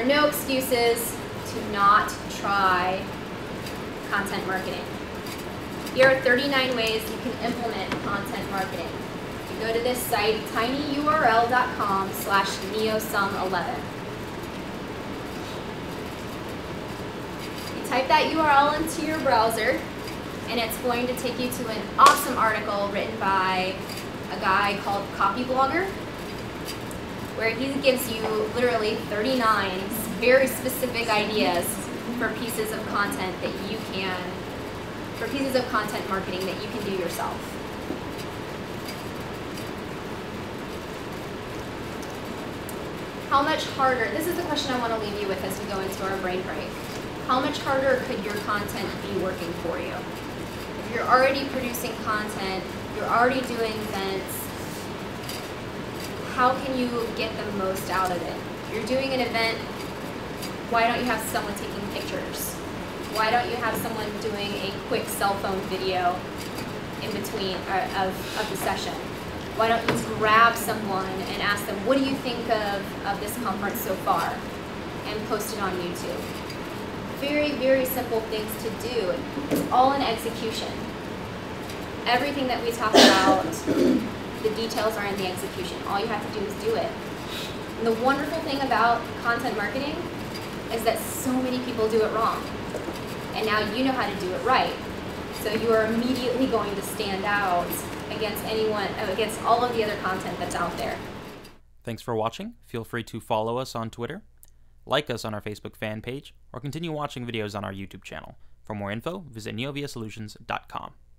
no excuses to not try content marketing. Here are 39 ways you can implement content marketing. You go to this site, tinyurl.com/neosum11. You type that URL into your browser, and it's going to take you to an awesome article written by a guy called Copy Blogger, where he gives you literally 39 very specific ideas for pieces of content that you can, for pieces of content marketing that you can do yourself. How much harder, this is the question I want to leave you with as we go into our brain break. How much harder could your content be working for you? If you're already producing content, you're already doing events, how can you get the most out of it? If you're doing an event, why don't you have someone taking pictures? Why don't you have someone doing a quick cell phone video in between of the session? Why don't you grab someone and ask them, what do you think of this conference so far? And post it on YouTube. Very, very simple things to do. It's all in execution. Everything that we talk about, the details are in the execution. All you have to do is do it. And the wonderful thing about content marketing is that so many people do it wrong. And now you know how to do it right. So you are immediately going to stand out against against all of the other content that's out there. Thanks for watching. Feel free to follow us on Twitter, like us on our Facebook fan page, or continue watching videos on our YouTube channel. For more info, visit neoviasolutions.com.